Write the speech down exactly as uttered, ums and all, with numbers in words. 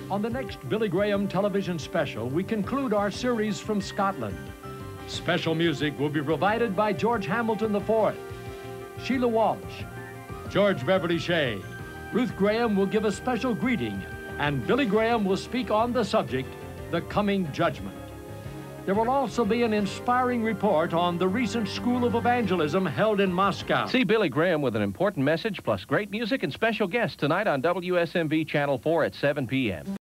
On the next Billy Graham television special, we conclude our series from Scotland. Special music will be provided by George Hamilton the fourth, Sheila Walsh, George Beverly Shea. Ruth Graham will give a special greeting, and Billy Graham will speak on the subject, the coming judgment. There will also be an inspiring report on the recent School of Evangelism held in Moscow. See Billy Graham with an important message, plus great music and special guests tonight on W S M V Channel four at seven p m